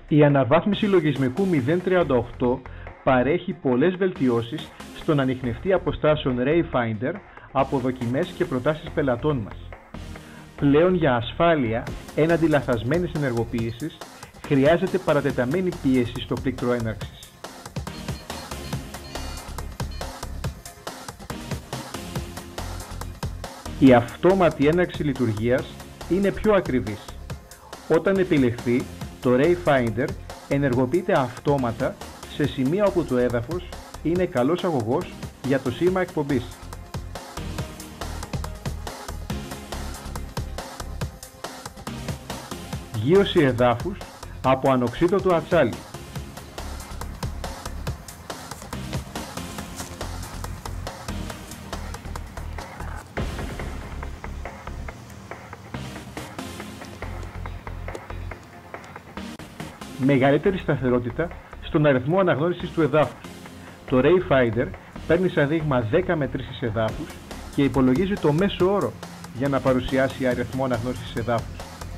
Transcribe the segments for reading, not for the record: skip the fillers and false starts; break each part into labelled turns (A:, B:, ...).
A: Η αναβάθμιση λογισμικού 038 παρέχει πολλές βελτιώσεις στον ανιχνευτή αποστάσεων Rayfinder από δοκιμές και προτάσεις πελατών μας. Πλέον για ασφάλεια έναντι λαθασμένης ενεργοποίησης χρειάζεται παρατεταμένη πίεση στο πλήκτρο έναρξης. Η αυτόματη έναρξη λειτουργίας είναι πιο ακριβής. Όταν επιλεχθεί, το Rayfinder ενεργοποιείται αυτόματα σε σημεία όπου το έδαφος είναι καλός αγωγός για το σήμα εκπομπής. Γείωση εδάφους από ανοξίδωτο ατσάλι. Μεγαλύτερη σταθερότητα στον αριθμό αναγνώρισης του εδάφους. Το Rayfinder παίρνει σαν δείγμα 10 μετρήσεις εδάφους και υπολογίζει το μέσο όρο για να παρουσιάσει αριθμό αναγνώρισης εδάφους.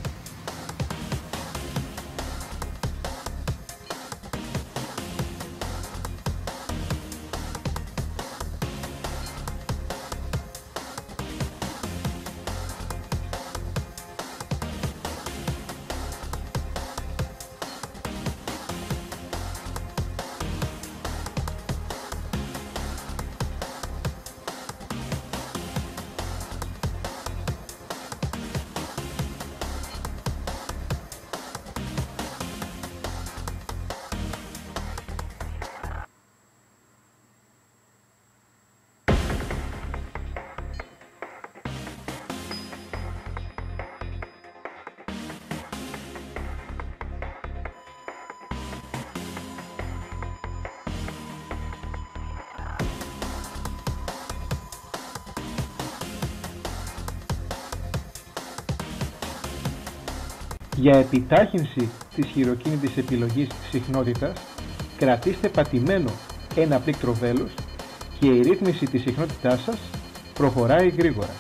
A: Για επιτάχυνση της χειροκίνητης επιλογής συχνότητας, κρατήστε πατημένο ένα πλήκτρο βέλος και η ρύθμιση της συχνότητάς σας προχωράει γρήγορα.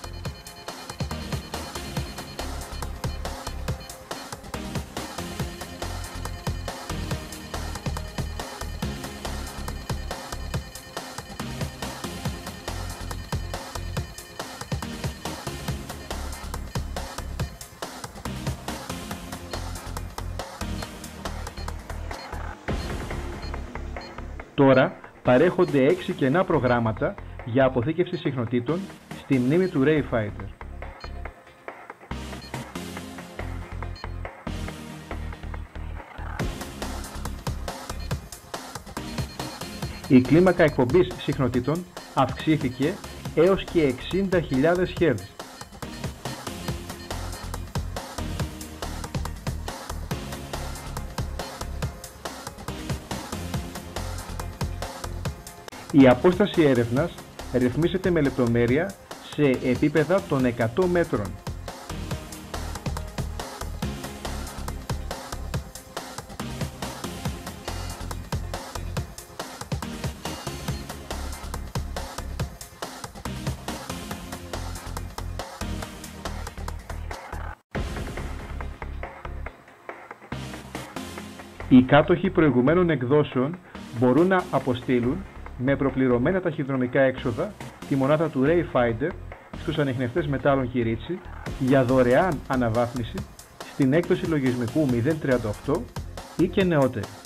A: Τώρα παρέχονται 6 κενά προγράμματα για αποθήκευση συχνοτήτων στη μνήμη του Rayfinder. Η κλίμακα εκπομπής συχνοτήτων αυξήθηκε έως και 60.000 Hz. Η απόσταση έρευνας ρυθμίζεται με λεπτομέρεια σε επίπεδα των 100 μέτρων. Οι κάτοχοι προηγουμένων εκδόσεων μπορούν να αποστείλουν με προπληρωμένα ταχυδρομικά έξοδα τη μονάδα του Rayfinder στους ανιχνευτές μετάλλων Kirichi για δωρεάν αναβάθμιση στην έκδοση λογισμικού 038 ή και νεότερη.